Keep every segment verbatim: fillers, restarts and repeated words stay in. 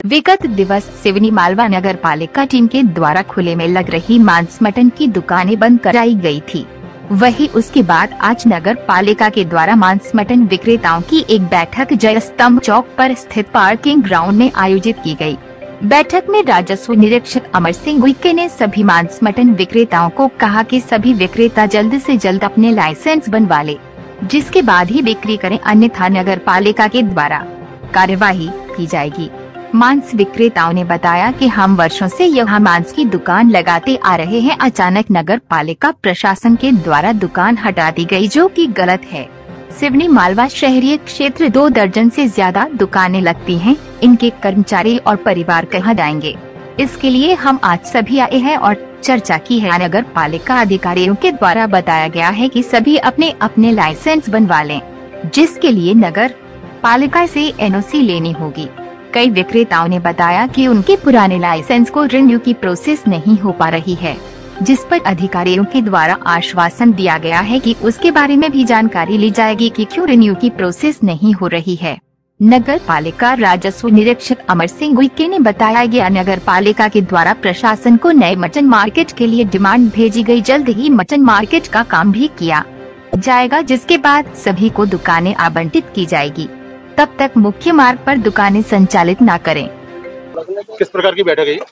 विगत दिवस सिवनी मालवा नगर पालिका टीम के द्वारा खुले में लग रही मांस मटन की दुकानें बंद कराई गई थी। वहीं उसके बाद आज नगर पालिका के द्वारा मांस मटन विक्रेताओं की एक बैठक जय स्तंभ चौक पर स्थित पार्किंग ग्राउंड में आयोजित की गई। बैठक में राजस्व निरीक्षक अमर सिंह उइके ने सभी मांस मटन विक्रेताओं को कहा कि सभी विक्रेता जल्द से जल्द अपने लाइसेंस बनवा ले, जिसके बाद ही बिक्री करें, अन्यथा नगर पालिका के द्वारा कार्यवाही की जाएगी। मांस विक्रेताओं ने बताया कि हम वर्षों से यहाँ मांस की दुकान लगाते आ रहे हैं। अचानक नगर पालिका प्रशासन के द्वारा दुकान हटा दी गई, जो कि गलत है। सिवनी मालवा शहरी क्षेत्र दो दर्जन से ज्यादा दुकानें लगती हैं। इनके कर्मचारी और परिवार कहाँ जाएंगे? इसके लिए हम आज सभी आए हैं और चर्चा की है। नगर पालिका अधिकारियों के द्वारा बताया गया है कि सभी अपने अपने लाइसेंस बनवा लें, जिसके लिए नगर पालिका से एन ओ सी लेनी होगी। कई विक्रेताओं ने बताया कि उनके पुराने लाइसेंस को रिन्यू की प्रोसेस नहीं हो पा रही है, जिस पर अधिकारियों के द्वारा आश्वासन दिया गया है कि उसके बारे में भी जानकारी ली जाएगी कि क्यों रिन्यू की प्रोसेस नहीं हो रही है। नगर पालिका राजस्व निरीक्षक अमर सिंह उइके ने बताया गया नगर पालिका के द्वारा प्रशासन को नए मटन मार्केट के लिए डिमांड भेजी गई। जल्द ही मटन मार्केट का काम भी किया जाएगा, जिसके बाद सभी को दुकानें आवंटित की जाएगी। तब तक मुख्य मार्ग पर दुकानें संचालित न करें। किस प्रकार की बैठक है?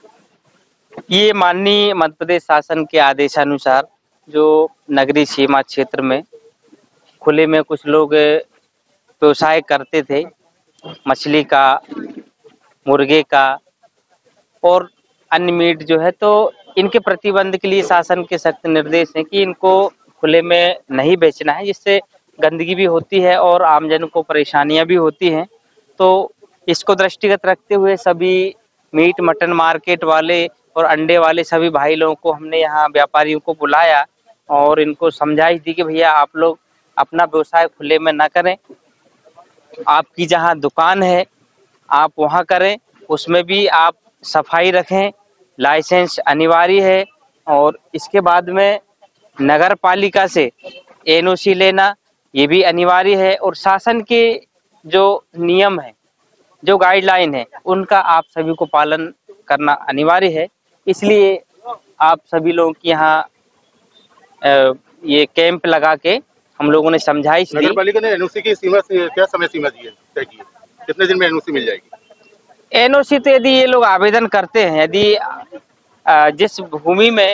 ये माननीय मध्य प्रदेश शासन के आदेशानुसार जो नगरीय सीमा क्षेत्र में खुले में कुछ लोग व्यवसाय करते थे, मछली का, मुर्गे का और अन्य मीट जो है, तो इनके प्रतिबंध के लिए शासन के सख्त निर्देश हैं कि इनको खुले में नहीं बेचना है, जिससे गंदगी भी होती है और आमजन को परेशानियां भी होती हैं। तो इसको दृष्टिगत रखते हुए सभी मीट मटन मार्केट वाले और अंडे वाले सभी भाई लोगों को हमने यहाँ व्यापारियों को बुलाया और इनको समझाइश दी कि भैया आप लोग अपना व्यवसाय खुले में ना करें। आपकी जहाँ दुकान है आप वहाँ करें, उसमें भी आप सफाई रखें, लाइसेंस अनिवार्य है। और इसके बाद में नगर पालिका से एन ओ सी लेना ये भी अनिवार्य है। और शासन के जो नियम है, जो गाइडलाइन है, उनका आप सभी को पालन करना अनिवार्य है। इसलिए आप सभी लोगों की यहाँ ये कैंप लगा के हम लोगों ने समझाइश दी। नगर पालिका ने एन ओ सी की सीमा से क्या समय सीमा दी है, तय की है? कितने दिन में एन ओ सी मिल जाएगी? एन ओ सी तो यदि ये लोग आवेदन करते हैं, यदि जिस भूमि में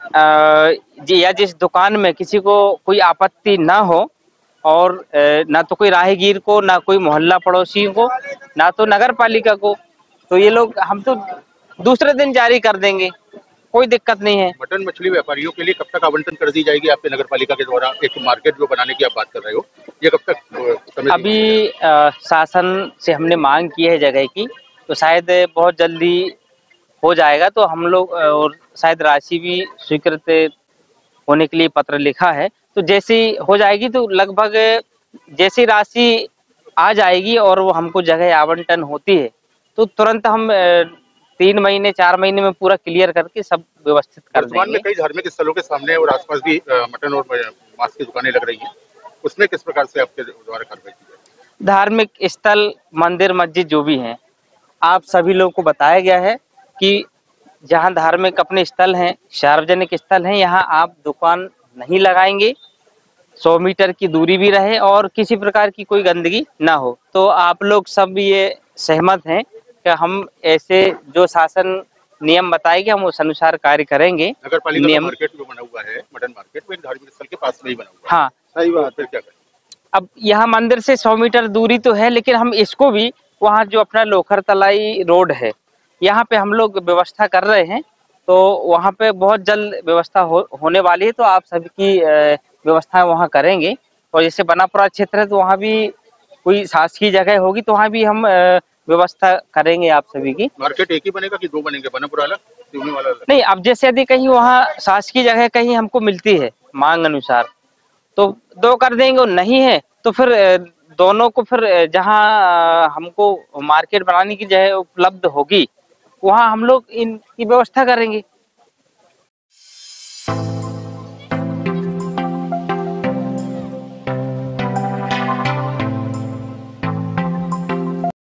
या जिस दुकान में किसी को कोई आपत्ति ना हो और ना तो कोई राहगीर को, ना कोई मोहल्ला पड़ोसी को, ना तो नगर पालिका को, तो ये लोग हम तो दूसरे दिन जारी कर देंगे, कोई दिक्कत नहीं है। मटन मछली व्यापारियों के लिए कब तक आवंटन कर दी जाएगी आपके नगर पालिका के द्वारा? एक मार्केट जो बनाने की आप बात कर रहे हो, ये कब तक? अभी आ, शासन से हमने मांग की है जगह की, तो शायद बहुत जल्दी हो जाएगा। तो हम लोग और शायद राशि भी स्वीकृत होने के लिए पत्र लिखा है, तो जैसे हो जाएगी तो लगभग जैसी राशि आ जाएगी और वो हमको जगह आवंटन होती है, तो तुरंत हम तीन महीने चार महीने में पूरा क्लियर करके सब व्यवस्थित कर देंगे। में कई धार्मिक स्थलों के सामने और आसपास भी मटन और मांस की दुकानें लग रही हैं, उसमें किस प्रकार से आपके द्वारा कार्रवाई की जाए? धार्मिक स्थल, मंदिर, मस्जिद जो भी हैं, आप सभी लोगों को बताया गया है कि जहाँ धार्मिक अपने स्थल हैं, सार्वजनिक स्थल हैं, यहाँ आप दुकान नहीं लगाएंगे। सौ मीटर की दूरी भी रहे और किसी प्रकार की कोई गंदगी ना हो। तो आप लोग सब ये सहमत हैं कि हम ऐसे जो शासन नियम बताएंगे हम उस अनुसार कार्य करेंगे। नगर पालिका का मार्केट जो बना हुआ है, मटन मार्केट, वो एक धार्मिक स्थल के पास में ही बना हुआ है। हाँ, सही बात। फिर क्या करें? अब यहाँ मंदिर से सौ मीटर दूरी तो है, लेकिन हम इसको भी वहाँ जो अपना लोखर तलाई रोड है, यहाँ पे हम लोग व्यवस्था कर रहे हैं। तो वहाँ पे बहुत जल्द व्यवस्था हो, होने वाली है। तो आप सभी की व्यवस्था वहाँ करेंगे। और जैसे बनापुरा क्षेत्र है, तो वहाँ भी कोई शासकीय जगह होगी, तो वहाँ भी हम व्यवस्था करेंगे आप सभी की। मार्केट एक ही बनेगा कि दो बनेंगे? बनापुरा अलग, सिवनी वाला अलग? नहीं, अब जैसे यदि कहीं वहाँ शासकीय जगह कहीं हमको मिलती है मांग अनुसार, तो दो कर देंगे। और नहीं है तो फिर दोनों को, फिर जहाँ हमको मार्केट बनाने की जगह उपलब्ध होगी, वहाँ हम लोग इनकी व्यवस्था करेंगे।